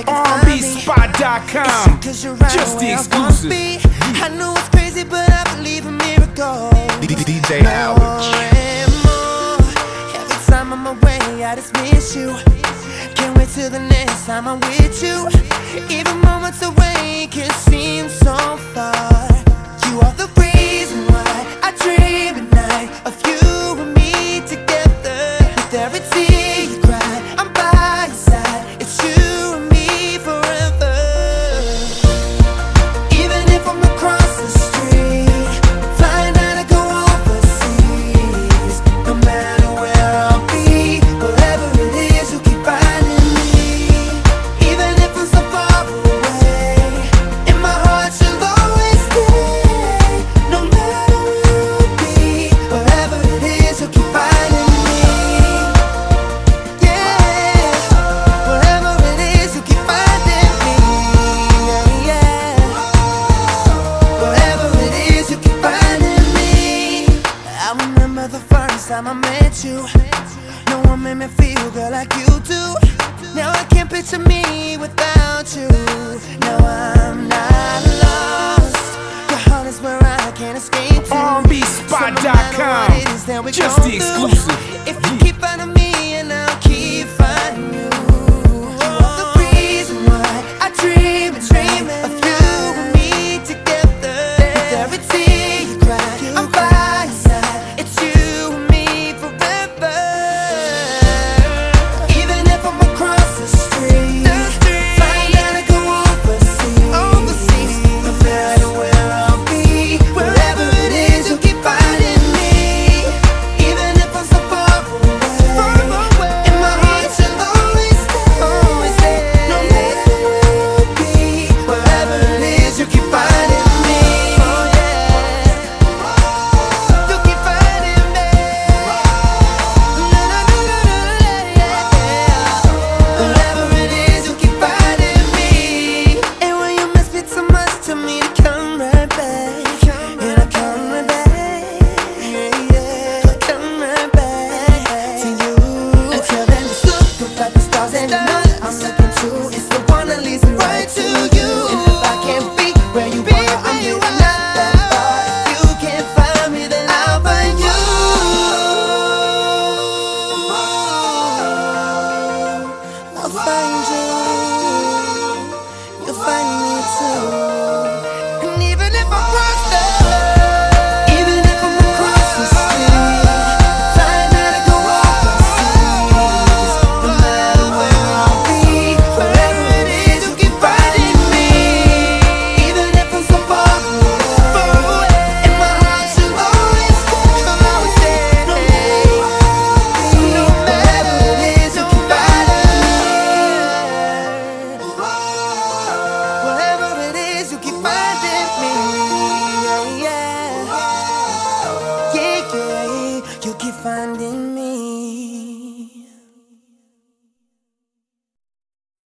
can find me. iAsianBeats.com. Cause you're right Just the where I exclusive. wanna be. I know it's crazy, but I believe in miracles. DJ Howard. More and more. Every time I'm away, I just miss you. Can't wait till the next time I'm with you. Even moments away can seem so far. You are the reason why I dream at night of you and me together. With every tear you cry, I'm by your side. It's you and me forever. Even if I'm across the street, flying out to go overseas. No matter where I'll be, whatever it is, you'll keep finding me. Even if I'm so far away, in my heart you'll always stay. No matter where I'll be, whatever it is, you'll keep finding me. Yeah, whatever it is, you'll keep finding me. Yeah, yeah. Whatever it is, you keep finding me. I remember the first time I met you. No one made me feel good like you do. Now I can't picture me without you. Now I'm not lost. Your heart is where I can't escape to. iAsianBeats.com. Just the exclusive. If you